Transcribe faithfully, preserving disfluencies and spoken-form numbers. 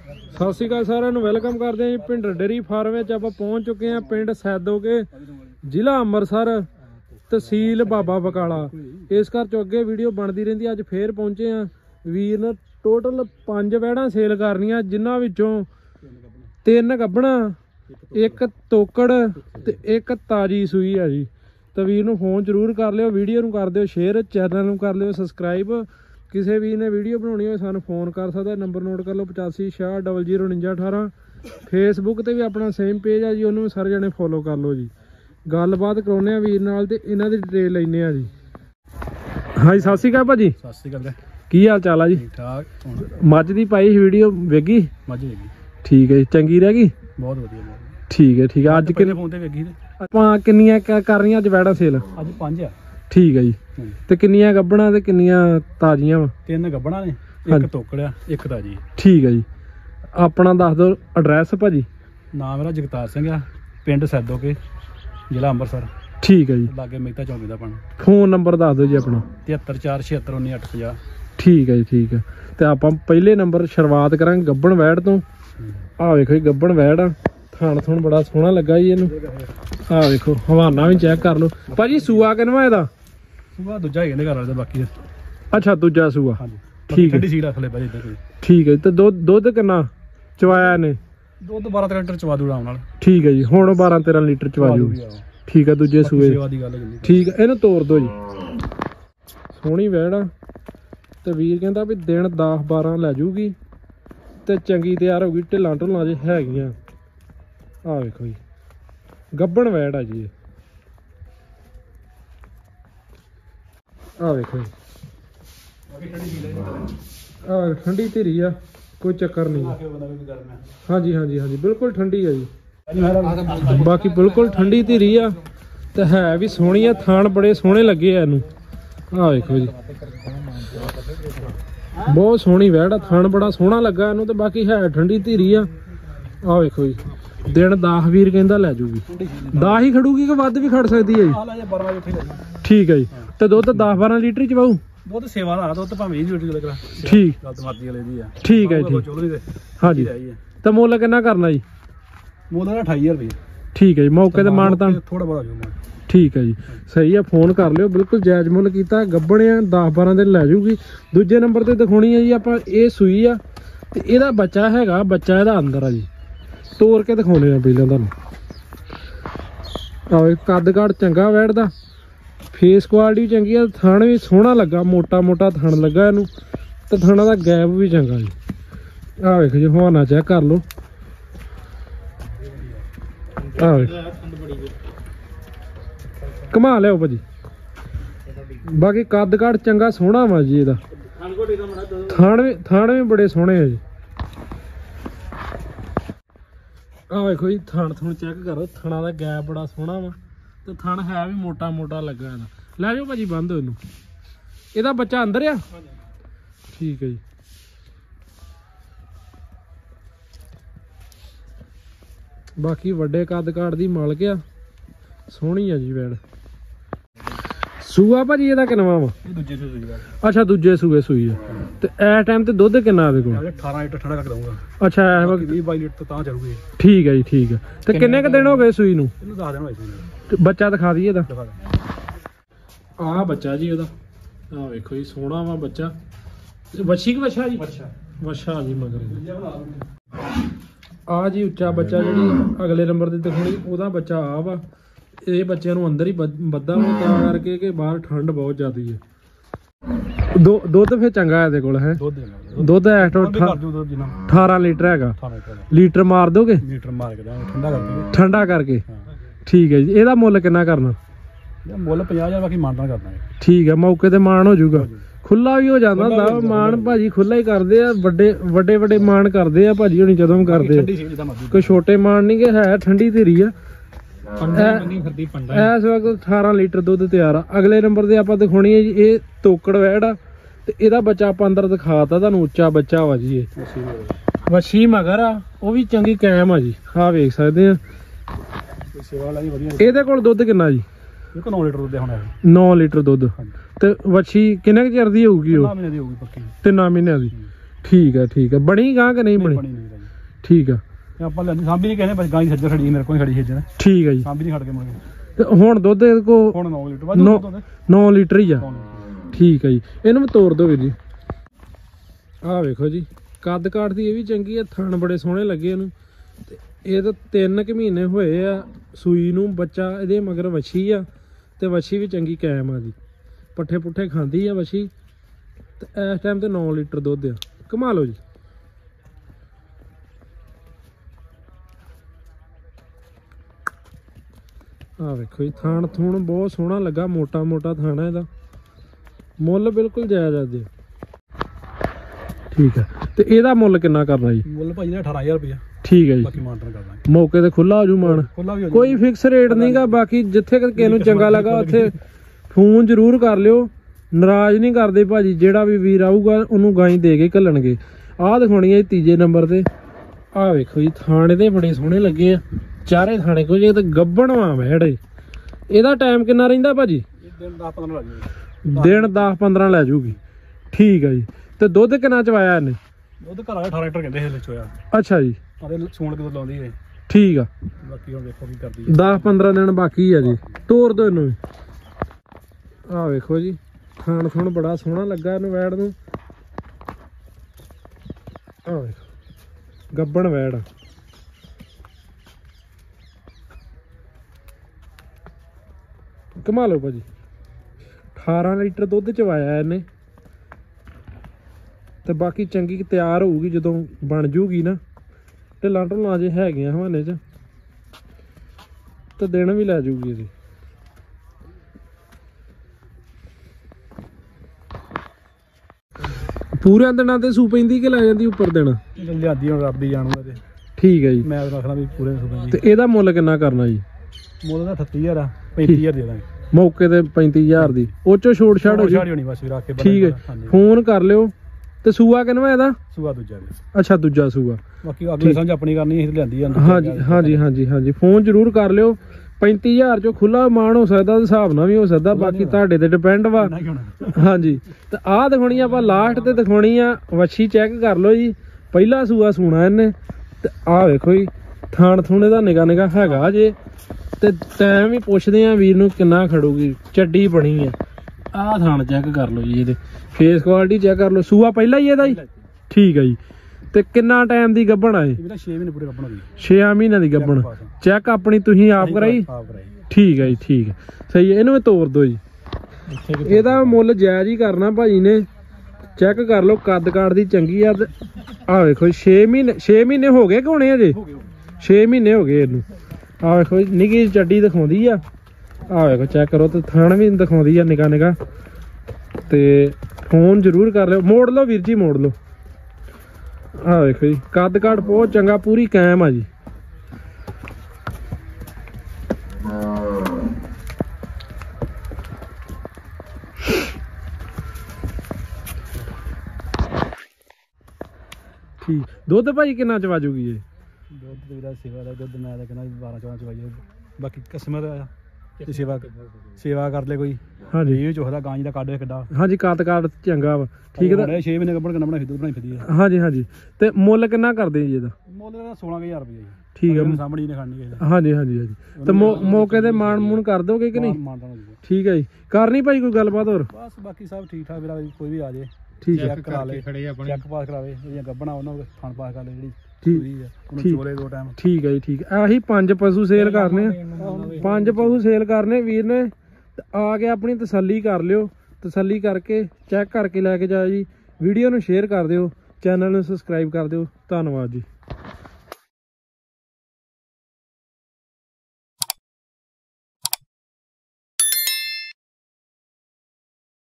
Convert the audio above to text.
ਸਤਿ ਸ਼੍ਰੀ ਅਕਾਲ ਸਾਰਿਆਂ ਨੂੰ ਵੈਲਕਮ ਕਰਦੇ ਹਾਂ ਜੀ ਪਿੰਡ ਡੇਰੀ ਫਾਰਮ ਵਿੱਚ। ਆਪਾਂ ਪਹੁੰਚ ਚੁੱਕੇ ਹਾਂ ਪਿੰਡ ਸੈਦੋਕੇ, ਜ਼ਿਲ੍ਹਾ ਅੰਮ੍ਰਿਤਸਰ, ਤਹਿਸੀਲ ਬਾਬਾ ਬਕਾਲਾ। ਇਸ ਘਰ ਚੋਂ ਅੱਗੇ ਵੀਡੀਓ ਬਣਦੀ ਰਹਿੰਦੀ। ਅੱਜ ਫੇਰ ਪਹੁੰਚੇ ਹਾਂ। ਵੀਰ ਨੇ ਟੋਟਲ ਪੰਜ ਵੈੜਾਂ ਸੇਲ ਕਰਨੀਆਂ, ਜਿਨ੍ਹਾਂ ਵਿੱਚੋਂ ਤਿੰਨ ਗੱਭਣਾ, ਇੱਕ ਤੋਕੜ ਤੇ ਇੱਕ ਤਾਜੀ ਸੂਈ ਆ ਜੀ। ਤਾਂ ਵੀਰ ਨੂੰ ਫੋਨ ਜ਼ਰੂਰ ਕਰ ਲਿਓ, ਵੀਡੀਓ ਨੂੰ ਕਰ ਦਿਓ ਸ਼ੇਅਰ, ਚੈਨਲ ਨੂੰ ਕਰ ਲਿਓ ਸਬਸਕ੍ਰਾਈਬ। ਕਿਸੇ ਵੀਰ ਨੇ ਵੀਡੀਓ ਬਣਾਉਣੀ ਹੋਵੇ ਸਾਨੂੰ ਫੋਨ ਕਰ ਸਕਦਾ। ਨੰਬਰ ਨੋਟ ਕਰ ਲਓ ਪਚਾਸੀ ਛਿਆਹਠ ਡਬਲ ਜ਼ੀਰੋ ਉਣੰਜਾ ਅਠਾਰਾਂ। ਫੇਸਬੁੱਕ ਤੇ ਵੀ ਆਪਣਾ ਸੇਮ ਪੇਜ ਆ ਜੀ, ਉਹਨੂੰ ਵੀ ਸਾਰੇ ਜਣੇ ਫੋਲੋ ਕਰ ਲਓ ਜੀ। ਗੱਲਬਾਤ ਕਰਾਉਂਦੇ ਆ ਵੀਰ ਨਾਲ ਤੇ ਇਹਨਾਂ ਦੀ ਡਿਟੇਲ ਲੈਂਦੇ ਆ ਜੀ। ਹਾਂਜੀ ਸਤਿ ਸ਼੍ਰੀ ਅਕਾਲ ਭਾਜੀ। ਸਤਿ ਸ਼੍ਰੀ ਅਕਾਲ। ਕੀ ਹਾਲ ਚਾਲ ਆ ਜੀ? ਠੀਕ ਠਾਕ। ਮੱਝ ਦੀ ਪਾਈ ਵੀਡੀਓ ਵੇਖੀ? ਮੱਝ ਵੇਖੀ, ਠੀਕ ਹੈ ਜੀ। ਚੰਗੀ ਰਹਿ ਗਈ? ਬਹੁਤ ਵਧੀਆ। ਠੀਕ ਹੈ ਠੀਕ ਹੈ। ਅੱਜ ਕਿੰਨੇ ਫੋਨ ਤੇ ਵੇਖੀ ਤੇ ਆਪਾਂ ਕਿੰਨੀਆਂ ਕਰ ਰਹੀਆਂ ਅੱਜ ਵੈੜਾਂ ਸੇਲ? ਅੱਜ ਪੰਜ ਆ। ਠੀਕ ਹੈ ਜੀ। ਤੇ ਕਿੰਨੀਆਂ ਗੱਭਣਾ ਤੇ ਕਿੰਨੀਆਂ ਤਾਜ਼ੀਆਂ ਵਾ? ਤਿੰਨ ਗੱਭਣਾ ਨੇ, ਇੱਕ ਤੋਕੜਿਆ, ਇੱਕ ਤਾਜੀ। ਠੀਕ ਹੈ ਜੀ। ਆਪਣਾ ਦੱਸ ਦਿਓ ਐਡਰੈਸ ਭਾਜੀ। ਨਾਮ ਮੇਰਾ ਜਗਤਾਰ ਸਿੰਘ ਆ, ਪਿੰਡ ਸੈਦੋਕੇ, ਜ਼ਿਲ੍ਹਾ ਅੰਮ੍ਰਿਤਸਰ। ਠੀਕ ਹੈ ਜੀ। ਲਾਗੇ ਮਹਿਤਾ ਚੌਂਕ ਦਾ ਪਾਣਾ। ਫੋਨ ਨੰਬਰ ਦੱਸ ਦਿਓ ਜੀ ਆਪਣਾ। ਤਿਹੱਤਰ ਚਾਰ ਛਿਹੱਤਰ ਉੱਨੀ ਅੱਠ ਪੰਜਾਹ। ਠੀਕ ਹੈ ਜੀ ਠੀਕ ਹੈ। ਤੇ ਆਪਾਂ ਪਹਿਲੇ ਨੰਬਰ ਸ਼ੁਰੂਆਤ ਕਰਾਂਗੇ ਗੱਭਣ ਵੈੜ ਤੋਂ। ਆਹ ਵੇਖੋ ਜੀ ਗੱਭਣ ਵੈੜ ਆ, ਥਣ ਥਣ ਬੜਾ ਸੋਹਣਾ ਲੱਗਾ ਜੀ ਇਹਨੂੰ। ਆਹ ਵੇਖੋ ਹਵਾਨਾ ਵੀ ਚੈੱਕ ਕਰ ਲਓ ਭਾਜੀ। ਸੂਆ ਕਿਨਵਾ ਇਹਦਾ? ਸੂਆ ਦੂਜਾ ਹੀ ਕਹਿੰਦੇ ਘਰ ਵਾਲੇ ਦਾ, ਬਾਕੀ ਅੱਛਾ ਦੂਜਾ ਸੂਆ। ਠੀਕ ਹੈ। ਸੀਟ ਰੱਖ ਲੈ ਭਾਜੀ ਇੱਧਰ। ਠੀਕ ਹੈ ਜੀ। ਤੇ ਦੁੱਧ ਦੁੱਧ ਕਿੰਨਾ ਚਵਾਇਆ ਨੇ? ਦੁੱਧ ਬਾਰਾਂ ਤੇਰਾਂ ਲੀਟਰ ਚਵਾ ਦੂ ਆਰਾਮ ਨਾਲ। ਠੀਕ ਹੈ ਜੀ। ਹੁਣ ਬਾਰਾਂ ਤੇਰਾਂ ਲੀਟਰ ਚਵਾ ਜੂ। ਠੀਕ ਹੈ। ਦੂਜੇ ਸੂਏ ਠੀਕ ਹੈ। ਇਹਨੂੰ ਤੋੜ ਦਿਓ ਜੀ। ਸੋਹਣੀ ਵੈੜ ਆ ਤੇ ਵੀਰ ਕਹਿੰਦਾ ਵੀ ਦਿਨ ਦਸ ਬਾਰਾਂ ਲੈ ਜੂਗੀ ਤੇ ਚੰਗੀ ਤਿਆਰ ਹੋ ਗਈ। ਢਿੱਲਾਂ ਢੁੱਲਾਂ ਜੇ ਹੈਗੀਆਂ। ਆਹ ਵੇਖੋ ਜੀ ਗੱਭਣ ਵੈੜ ਆ ਜੀ। ਆਹ ਵੇਖੋ ਜੀ। ਆਹ ਠੰਡੀ ਧੀਰੀ ਆ, ਕੋਈ ਚੱਕਰ ਨਹੀਂ। ਹਾਂਜੀ ਹਾਂਜੀ ਹਾਂਜੀ ਬਿਲਕੁਲ ਠੰਡੀ ਆ ਜੀ। ਬਾਕੀ ਬਿਲਕੁਲ ਠੰਡੀ ਧੀਰੀ ਆ ਤੇ ਹੈ ਵੀ ਸੋਹਣੀ ਆ। ਥਾਣ ਬੜੇ ਸੋਹਣੇ ਲੱਗੇ ਆ ਇਹਨੂੰ। ਆਹ ਵੇਖੋ ਜੀ ਬਹੁਤ ਸੋਹਣੀ ਵੈੜ ਆ, ਥਣ ਬੜਾ ਸੋਹਣਾ ਲੱਗਾ ਇਹਨੂੰ। ਤੇ ਬਾਕੀ ਹੈ ਠੰਡੀ ਧੀਰੀ ਆ। ਆਹ ਵੇਖੋ ਜੀ ਦਿਨ ਦਸ ਵੀਰ ਕਹਿੰਦਾ ਲੈ ਜੂਗੀ। ਦਸ ਹੀ ਖੜੂਗੀ ਕਿ ਵੱਧ ਵੀ ਖੜ ਸਕਦੀ ਹੈ ਜੀ? ਠੀਕ ਹੈ ਜੀ। ਤੇ ਦੁੱਧ ਦਸ ਬਾਰਾਂ ਲੀਟਰ ਚ ਪਾਊ? ਦੁੱਧ ਸੇਵਾ ਦਾ ਦੁੱਧ ਭਾਵੇਂ ਵੀਹ ਲੀਟਰ ਕਰਾ। ਠੀਕ ਮਰਜ਼ੀ ਵਾਲੇ ਦੀ ਆ। ਠੀਕ ਹੈ ਠੀਕ। ਹਾਂਜੀ ਤੇ ਮੁੱਲ ਕਿੰਨਾ ਕਰਨਾ ਜੀ? ਮੁੱਲ ਦਾ ਅਠਾਈ ਹਜ਼ਾਰ ਰੁਪਏ। ਠੀਕ ਹੈ ਜੀ। ਮੌਕੇ ਤੇ ਮਾਣ ਤਾਂ ਥੋੜਾ ਬੜਾ ਜੋ। ਠੀਕ ਹੈ ਜੀ। ਸਹੀ ਆ। ਫੋਨ ਕਰ ਲਿਓ, ਬਿਲਕੁਲ ਜਾਇਜ਼ ਮੁੱਲ ਕੀਤਾ। ਗੱਭਣਿਆ ਦਸ ਬਾਰਾਂ ਦਿਨ ਲੈ ਜੂਗੀ। ਦੂਜੇ ਨੰਬਰ ਤੇ ਦਿਖਾਉਣੀ ਹੈ ਜੀ ਆਪਾਂ, ਇਹ ਸੂਈ ਆ ਤੇ ਇਹਦਾ ਬੱਚਾ ਹੈਗਾ। ਬੱਚਾ ਇਹਦਾ ਅੰਦਰ ਆ ਜੀ। ਤੋੜ ਕੇ ਦਿਖਾਉਣੇ ਆ ਪਹਿਲਾਂ ਤੁਹਾਨੂੰ। ਆਹ ਕੱਦ ਕਾਠ ਚੰਗਾ ਵੈੜ ਦਾ, ਫੇਸ ਕੁਆਲਿਟੀ ਵੀ ਚੰਗੀ ਆ। ਥਣ ਵੀ ਸੋਹਣਾ ਲੱਗਾ, ਮੋਟਾ ਮੋਟਾ ਥਣ ਲੱਗਾ ਇਹਨੂੰ ਤੇ ਥਣਾ ਦਾ ਗੈਪ ਵੀ ਚੰਗਾ ਜੀ। ਆਹ ਵੇਖੋ ਜੀ ਹਵਾਨਾ ਚੈੱਕ ਕਰ ਲਓ। ਆਹ ਵੇਖ ਘੁਮਾ ਲਿਓ ਭਾਜੀ। ਬਾਕੀ ਕੱਦ ਕਾਠ ਚੰਗਾ ਸੋਹਣਾ ਵਾ ਜੀ ਇਹਦਾ। ਥਣ ਵੀ ਥਣ ਵੀ ਬੜੇ ਸੋਹਣੇ ਆ ਜੀ। ਆਹ ਵੇਖੋ ਜੀ ਥਣ ਥਣ ਚੈੱਕ ਕਰੋ। ਥਣਾ ਦਾ ਗੈਪ ਬੜਾ ਸੋਹਣਾ ਵਾ ਤੇ ਥਣ ਹੈ ਵੀ ਮੋਟਾ ਮੋਟਾ ਲੱਗਾ ਇਹਦਾ। ਲੈ ਜਾਓ ਭਾਜੀ ਬੰਦ ਇਹਨੂੰ। ਇਹਦਾ ਬੱਚਾ ਅੰਦਰ ਆ? ਠੀਕ ਹੈ ਜੀ। ਬਾਕੀ ਵੱਡੇ ਕੱਦ ਕਾਠ ਦੀ ਮਾਲਕ ਆ, ਸੋਹਣੀ ਆ ਜੀ ਵੈੜ। ਸੂਆ ਭਾਜੀ ਇਹਦਾ ਕਿੰਨਾ ਵਾ? ਦੂਜੇ ਸੂਏ। ਅੱਛਾ ਦੂਜੇ ਸੂਏ ਸੂਈ ਆ। ਤੇ ਇਸ ਟਾਈਮ ਤੇ ਦੁੱਧ ਕਿੰਨਾ ਇਹਦੇ ਕੋਲ? ਅਠਾਰਾਂ ਲੀਟਰ ਠੰਡਾ ਕਰ ਦਊਂਗਾ। ਅੱਛਾ ਵੀਹ ਬਾਈ ਲੀਟਰ ਤਾਂ ਚੱਲੂਗੀ। ਠੀਕ ਹੈ ਜੀ ਠੀਕ ਹੈ। ਤੇ ਕਿੰਨੇ ਕ ਦਿਨ ਹੋ ਗਏ ਸੂਈ ਨੂੰ? ਇਹਨੂੰ ਦਸ ਦਿਨ ਹੋਏ ਸੀ। ਬੱਚਾ ਦਿਖਾ ਦਈਏ ਇਹਦਾ। ਆਹ ਬੱਚਾ ਜੀ ਉਹਦਾ। ਆਹ ਵੇਖੋ ਜੀ ਸੋਹਣਾ ਵਾ ਬੱਚਾ। ਵੱਛੀ ਕਿ ਵੱਛਾ ਜੀ? ਵੱਛਾ ਵੱਛਾ ਜੀ ਮਗਰ। ਆਹ ਜੀ ਉੱਚਾ ਬੱਚਾ ਜਿਹੜੀ ਅਗਲੇ ਨੰਬਰ ਤੇ ਦਿਖਾਉਣੀ ਉਹਦਾ ਬੱਚਾ ਆ ਵਾ। ਇਹ ਬੱਚਿਆਂ ਨੂੰ ਅੰਦਰ ਹੀ ਬੱਧਾ ਵਾ ਤਾਂ ਕਰਕੇ ਕਿ ਬਾਹਰ ਠੰਡ ਬਹੁਤ ਜ਼ਿਆਦੀ ਹੈ। ਦੋ ਦੁੱਧ ਫਿਰ ਚੰਗਾ ਇਹਦੇ ਕੋਲ ਹੈ? ਦੁੱਧ ਇਸ ਤੋਂ ਅਠਾਰਾਂ ਲੀਟਰ ਹੈਗਾ। ਲੀਟਰ ਮਾਰ ਦੋਗੇ? ਲੀਟਰ ਮਾਰ ਕੇ ਠੰਡਾ ਕਰਕੇ। ਠੰਡਾ ਕਰਕੇ ਠੀਕ ਹੈ ਜੀ। ਇਹਦਾ ਮੁੱਲ ਕਿੰਨਾ ਕਰਨਾ? ਮੁੱਲ ਪੰਜਾਹ ਹਜ਼ਾਰ। ਬਾਕੀ ਮਾਨਤਾ ਕਰਨਾ। ਠੀਕ ਹੈ। ਮੌਕੇ ਤੇ ਮਾਣ ਹੋ ਜਾਊਗਾ। ਖੁੱਲਾ ਵੀ ਹੋ ਜਾਂਦਾ ਹੁੰਦਾ ਮਾਣ ਭਾਜੀ। ਖੁੱਲਾ ਹੀ ਕਰਦੇ ਆ। ਵੱਡੇ ਵੱਡੇ ਵੱਡੇ ਮਾਣ ਕਰਦੇ ਆ ਭਾਜੀ ਹੋਣੀ ਜਦੋਂ ਕਰਦੇ ਆ। ਕੋਈ ਛੋਟੇ ਮਾਣ ਨਹੀਂ ਕਿ ਹੈ। ਠੰਡੀ ਧੀਰੀ ਆ। ਇਸ ਵਕਤ ਅਠਾਰਾਂ ਲੀਟਰ ਦੁੱਧ ਤਿਆਰ ਆ। ਅਗਲੇ ਨੰਬਰ ਤੇ ਆਪਾਂ ਦਿਖਾਉਣੀ ਹੈ ਜੀ ਇਹ ਤੋਕੜ ਵੈੜ ਆ ਤੇ ਇਹਦਾ ਬੱਚਾ ਆਪਾਂ ਅੰਦਰ ਦਿਖਾਤਾ ਤੁਹਾਨੂੰ। ਉੱਚਾ ਬੱਚਾ ਵਾ ਜੀ। ਇਹ ਵੱਛੀ ਮਗਰ ਆ, ਉਹ ਵੀ ਚੰਗੀ ਕਾਇਮ ਆ ਜੀ। ਆਹ ਵੇਖ ਸਕਦੇ ਆ। ਇਹਦੇ ਕੋਲ ਦੁੱਧ ਕਿੰਨਾ ਜੀ? ਨੌ ਲੀਟਰ ਦੁੱਧ ਹੁਣ। ਨੌ ਲੀਟਰ ਦੁੱਧ। ਤੇ ਵੱਛੀ ਕਿੰਨੇ ਕੁ ਚਿਰ ਦੀ ਹੋਊਗੀ ਉਹ? ਤਿੰਨਾਂ ਮਹੀਨਿਆਂ ਦੀ। ਠੀਕ ਹੈ ਠੀਕ ਹੈ। ਬਣੀ ਗਾਂ ਕਿ ਨਹੀਂ ਬਣੀ? ਠੀਕ ਆ ਆਪਾਂ ਲੈਂਦੇ ਸਾਂਭੀ ਨਹੀਂ ਕਹਿੰਦੇ ਬਸ ਗਾਂ ਦੀ ਸੱਜਰ ਖੜੀ ਮੇਰੇ ਕੋਲ ਖੜੀ ਸੱਜਰ ਠੀਕ ਆ ਜੀ ਸਾਂਭੀ ਨਹੀਂ ਖੜ ਕੇ ਮੁੜ ਕੇ ਤੇ ਹੁਣ ਦੁੱਧ ਇਹਦੇ ਕੋ ਹੁਣ ਨੌ ਲੀਟਰ ਬਾਅਦ ਦੁੱਧ ਹੁੰਦਾ ਨੌ ਲੀਟਰ ਹੀ ਆ ਠੀਕ ਆ ਜੀ ਇਹਨੂੰ ਮੈਂ ਤੋੜ ਦੋ ਵੀਰ ਜੀ ਆਹ ਵੇਖੋ ਜੀ ਕੱਦ ਕਾਠ ਦੀ ਇਹ ਵੀ ਚੰਗੀ ਆ ਥਣ ਬੜੇ ਸੋਹਣੇ ਲੱਗੇ ਇਹਨੂੰ ਤੇ ਇਹ ਤਾਂ ਤਿੰਨ ਕੁ ਮਹੀਨੇ ਹੋਏ ਆ ਸੂਈ ਨੂੰ ਬੱਚਾ ਇਹਦੇ ਮਗਰ ਵੱਛੀ ਆ ਤੇ ਵੱਛੀ ਵੀ ਚੰਗੀ ਕਾਇਮ ਆ ਜੀ ਪੱਠੇ ਪੁੱਠੇ ਖਾਂਦੀ ਆ ਵੱਛੀ ਤੇ ਇਸ ਟਾਈਮ ਤੇ ਨੌ ਲੀਟਰ ਦੁੱਧ ਆ ਕਮਾ ਲਓ ਜੀ ਆ ਵੇਖੋ ਜੀ ਥਾਣ ਥੂਣ ਬਹੁਤ ਸੋਹਣਾ ਲੱਗਾ ਮੋਟਾ ਮੋਟਾ ਥਾਣਾ ਇਹਦਾ ਮੁੱਲ ਬਿਲਕੁਲ ਜਾਇਜ਼ ਆ ਜੀ ਠੀਕ ਆ ਤੇ ਇਹਦਾ ਮੁੱਲ ਕਿੰਨਾ ਕਰਨਾ ਜੀ ਮੁੱਲ ਭਾਜੀ ਨੇ ਅਠਾਰਾਂ ਹਜ਼ਾਰ ਰੁਪਇਆ ਠੀਕ ਹੈ ਜੀ ਬਾਕੀ ਮਾਨਟਰ ਕਰ ਦਾਂਗੇ ਮੌਕੇ ਤੇ ਖੁੱਲਾ ਹੋ ਜੂ ਮਾਨ ਖੁੱਲਾ ਵੀ ਹੋ ਕੋਈ ਫਿਕਸ ਰੇਟ ਨਹੀਂਗਾ ਬਾਕੀ ਜਿੱਥੇ ਕਿਸੇ ਨੂੰ ਚੰਗਾ ਲੱਗਾ ਉੱਥੇ ਫੋਨ ਜ਼ਰੂਰ ਕਰ ਲਿਓ ਨਾਰਾਜ਼ ਨਹੀਂ ਕਰਦੇ ਭਾਜੀ ਜਿਹੜਾ ਵੀ ਵੀਰ ਆਊਗਾ ਉਹਨੂੰ ਗਾਈ ਦੇ ਕੇ ਘੱਲਣਗੇ ਆਹ ਦਿਖਾਉਣੀ ਹੈ ਤੀਜੇ ਨੰਬਰ ਤੇ ਆਹ ਵੇਖੋ ਜੀ ਥਾਣੇ ਦੇ ਬੜੇ ਸੋਹਣੇ ਲੱਗੇ ਆ ਚਾਰੇ ਥਾਣੇ ਕੋ ਜੇ ਤੇ ਗੱਬਣਵਾ ਮੈੜੇ ਇਹਦਾ ਟਾਈਮ ਕਿੰਨਾ ਰਹਿੰਦਾ ਭਾਜੀ ਦਿਨ ਦਸ ਪੰਦਰਾਂ ਲੱਗ ਜੂਗੇ ਦਿਨ ਦਸ ਪੰਦਰਾਂ ਲੈ ਜੂਗੀ ਠੀਕ ਆ ਜੀ ਤੇ ਦੁੱਧ ਕਿੰਨਾ ਚਵਾਇਆ ਇਹਨੇ ਦੁੱਧ ਘਰ ਵਾਲੇ ਅਠਾਰਾਂ ਲੀਟਰ ਕਹਿੰਦੇ ਹਲੇ ਚੋਇਆ ਅੱਛਾ ਜੀ ਆਦੇ ਸੂਣ ਕੇ ਦੁੱਧ ਲਾਉਂਦੀ ਹੈ ਠੀਕ ਆ ਬਾਕੀ ਹੁਣ ਦੇਖੋ ਕੀ ਕਰਦੀ ਹੈ ਦਸ ਪੰਦਰਾਂ ਦਿਨ ਬਾਕੀ ਆ ਜੀ ਤੋਰ ਦੋ ਇਹਨੂੰ ਆਹ ਵੇਖੋ ਜੀ ਖਾਣ ਖੁਣ ਬੜਾ ਸੋਹਣਾ ਲੱਗਾ ਇਹਨੂੰ ਵੈੜ ਨੂੰ ਆਹ ਵੇਖੋ ਗੱਬਣ ਵੈੜ ਕਮਾ ਲਓ ਭਾਜੀ ਅਠਾਰਾਂ ਲੀਟਰ ਦੁੱਧ ਚਵਾਇਆ ਇਹਨੇ ਤੇ ਬਾਕੀ ਚੰਗੀ ਤਿਆਰ ਹੋਊਗੀ ਜਦੋਂ ਬਣ ਜੂਗੀ ਨਾ ਢਿੱਲਾਂ ਢੁੱਲਾਂ ਜੇ ਹੈਗੀਆਂ ਹਵਾਨੇ ਚ ਤੇ ਦਿਨ ਵੀ ਲੈ ਜੂਗੀ ਇਹਦੀ ਪੂਰੇ ਦਿਨਾਂ ਤੇ ਸੂ ਪੈਂਦੀ ਕਿ ਲੈ ਜਾਂਦੀ ਉੱਪਰ ਦਿਨ ਲਿਆਦੀ ਹੁਣ ਰੱਬ ਦੀ ਜਾਣੂਗਾ ਤੇ ਠੀਕ ਹੈ ਜੀ ਮੈਂ ਰੱਖਣਾ ਵੀ ਪੂਰੇ ਸੁਪਨ ਤੇ ਇਹਦਾ ਮੁੱਲ ਕਿੰਨਾ ਕਰਨਾ ਜੀ ਮੁੱਲ ਦਾ ਅਠੱਤੀ ਹਜ਼ਾਰ ਆ ਪੈਂਤੀ ਹਜ਼ਾਰ ਦੇ ਦਾਂਗੇ ਮੌਕੇ ਤੇ ਪੈਂਤੀ ਹਜ਼ਾਰ ਦੀ ਉਹ ਚੋਂ ਛੋੜ ਛਾੜ ਹੋ ਜੀ ਛਾੜੀ ਹੋਣੀ ਬਸ ਵੀ ਰੱਖ ਕੇ ਠੀਕ ਹੈ ਫੋਨ ਕਰ ਲਿਓ ਤੇ ਸੂਆ ਕਿਨਵਾ ਇਹਦਾ ਸੂਆ ਦੂਜਾ ਵੀ ਅੱਛਾ ਦੂਜਾ ਸੂਆ ਬਾਕੀ ਅਗਲੇ ਸਮਝ ਆਪਣੀ ਕਰਨੀ ਅਸੀਂ ਲਿਆਂਦੀ ਆ ਹਾਂਜੀ ਹਾਂਜੀ ਹਾਂਜੀ ਹਾਂਜੀ ਫੋਨ ਜ਼ਰੂਰ ਕਰ ਲਿਓ ਪੈਂਤੀ ਹਜ਼ਾਰ ਚੋਂ ਖੁੱਲਾ ਮਾਣ ਹੋ ਸਕਦਾ ਤੇ ਹਿਸਾਬ ਨਾਲ ਵੀ ਹੋ ਸਕਦਾ ਬਾਕੀ ਤੁਹਾਡੇ ਤੇ ਡਿਪੈਂਡ ਵਾ ਹਾਂਜੀ ਤੇ ਆਹ ਦਿਖਾਉਣੀ ਆਪਾਂ ਲਾਸਟ ਤੇ ਦਿਖਾਉਣੀ ਆ ਵੱਛੀ ਚੈੱਕ ਕਰ ਲਓ ਜੀ ਪਹਿਲਾ ਸੂਆ ਸੂਣਾ ਇਹਨੇ ਤੇ ਆਹ ਵੇਖੋ ਜੀ ਥਾਣ ਥੂਣੇ ਦਾ ਨਿਗਾ ਨਿਗਾ ਹੈਗਾ ਜੇ ਤੇ ਟਾਈਮ ਵੀ ਪੁੱਛਦੇ ਆ ਵੀਰ ਨੂੰ ਕਿੰਨਾ ਖੜੂਗੀ ਚੱਡੀ ਬਣੀ ਆ ਆਹ ਥਾਣ ਚੈੱਕ ਕਰ ਲਓ ਜੀ ਇਹਦੇ ਫੇਸ ਕੁਆਲਿਟੀ ਚੈੱਕ ਕਰ ਲਓ ਸੂਆ ਪਹਿਲਾਂ ਹੀ ਇਹਦਾ ਜੀ ਠੀਕ ਹੈ ਜੀ ਤੇ ਕਿੰਨਾ ਟਾਈਮ ਦੀ ਗੱਭਣ ਆ ਇਹ ਛੇ ਮਹੀਨੇ ਪੂਰੇ ਗੱਭਣ ਦੀ ਛੇ ਮਹੀਨਿਆਂ ਦੀ ਗੱਭਣ ਚੈੱਕ ਆਪਣੀ ਤੁਸੀਂ ਆਪ ਕਰਾਈ ਠੀਕ ਹੈ ਜੀ ਠੀਕ ਹੈ ਸਹੀ ਹੈ ਇਹਨੂੰ ਵੀ ਤੋੜ ਦਿਓ ਜੀ ਇਹਦਾ ਮੁੱਲ ਜਾਇਜ਼ ਹੀ ਕਰਨਾ ਭਾਜੀ ਨੇ ਚੈੱਕ ਕਰ ਲਓ ਕੱਦ ਕਾਠ ਦੀ ਚੰਗੀ ਆ ਤੇ ਆਹ ਵੇਖੋ ਛੇ ਮਹੀਨੇ ਛੇ ਮਹੀਨੇ ਹੋ ਗਏ ਕਿ ਹੋਣੇ ਅਜੇ ਛੇ ਮਹੀਨੇ ਹੋ ਗਏ ਇਹਨੂੰ ਆਹ ਵੇਖੋ ਨਿੱਕੀ ਚੱਡੀ ਦਿਖਾਉਂਦੀ ਆ ਆਹ ਵੇਖੋ ਚੈੱਕ ਕਰੋ ਤੇ ਥਣ ਵੀ ਦਿਖਾਉਂਦੀ ਆ ਨਿਕਾ ਨਿਕਾ ਤੇ ਫੋਨ ਜ਼ਰੂਰ ਕਰ ਲਿਓ ਮੋੜ ਲਓ ਵੀਰ ਜੀ ਮੋੜ ਲਓ ਆਹ ਵੇਖੋ ਜੀ ਕੱਦ ਕਾਠ ਬਹੁਤ ਚੰਗਾ ਪੂਰੀ ਕਾਇਮ ਆ ਜੀ ਠੀਕ ਦੁੱਧ ਭਾਜੀ ਕਿੰਨਾ ਚ ਵਾਜੂਗੀ ਇਹ ਦੁੱਧ ਵੀਰਾ ਸੇਵਾ ਦਾ ਦੁੱਧ ਮੈਂ ਤਾਂ ਕਹਿੰਦਾ ਬਾਰਾਂ ਚੌਦਾਂ ਚਵਾਈਏ ਬਾਕੀ ਕਿਸਮਤ ਆ ਤੇ ਸੇਵਾ ਸੇਵਾ ਕਰ ਲੈ ਕੋਈ ਹਾਂਜੀ ਇਹ ਚੋਖਦਾ ਗਾਂ ਦਾ ਕੱਢ ਕਿੱਡਾ ਹਾਂਜੀ ਕੱਦ ਕਾਠ ਚੰਗਾ ਵਾ ਠੀਕ ਹੈ ਛੇ ਮਹੀਨੇ ਗੱਭਣ ਕਰਨਾ ਬਣਾ ਫਿੱਦੂ ਬਣਾਈ ਫਿੱਦੀ ਹਾਂਜੀ ਹਾਂਜੀ ਤੇ ਮੁੱਲ ਕਿੰਨਾ ਕਰਦੇ ਜੀ ਇਹਦਾ ਮੁੱਲ ਦਾ ਸੋਲਾਂ ਹਜ਼ਾਰ ਰੁਪਏ ਜੀ ਠੀਕ ਹੈ ਸਾਹਮਣੇ ਨੇ ਖਾਣੀ ਹੈ ਹਾਂਜੀ ਹਾਂਜੀ ਹਾਂਜੀ ਤੇ ਮੌਕੇ ਤੇ ਮਾਣ ਮੂਣ ਕਰ ਦੋਗੇ ਕਿ ਨਹੀਂ ਠੀਕ ਹੈ ਜੀ ਕਰਨੀ ਭਾਈ ਕੋਈ ਗੱਲਬਾਤ ਹੋਰ ਬਸ ਬਾਕੀ ਸਭ ਠੀਕ ਠਾਕ ਵੀਰਾ ਕੋਈ ਵੀ ਆ ਜੇ ਠੀਕ ਹੈ ਚੈੱਕ ਕਰਾ ਲੈ ਚੈੱਕ ਪਾਸ ਕਰਾਵੇ ਜਿਹੜੀਆਂ ਗੱਭਣਾ ਉਹਨਾਂ ਨੂੰ ਥਣ ਪਾਸ ਕਰ ਲੈ ਜਿਹੜੀ ਠੀਕ ਚੋਲੇ ਦੋ ਟਾਈਮ ਠੀਕ ਹੈ ਜੀ ਠੀਕ ਹੈ ਆਹੀ ਪੰਜ ਪਸ਼ੂ ਸੇਲ ਕਰਨੇ ਪੰਜ ਪਸ਼ੂ ਸੇਲ ਕਰਨੇ ਵੀਰ ਨੇ ਆ ਕੇ ਆਪਣੀ ਤਸੱਲੀ ਕਰ ਲਿਓ ਤਸੱਲੀ ਕਰਕੇ ਚੈੱਕ ਕਰਕੇ ਲੈ ਕੇ ਜਾਓ ਜੀ ਵੀਡੀਓ ਨੂੰ ਸ਼ੇਅਰ ਕਰ ਦਿਓ ਚੈਨਲ ਨੂੰ ਸਬਸਕ੍ਰਾਈਬ ਕਰ ਦਿਓ ਧੰਨਵਾਦ ਜੀ।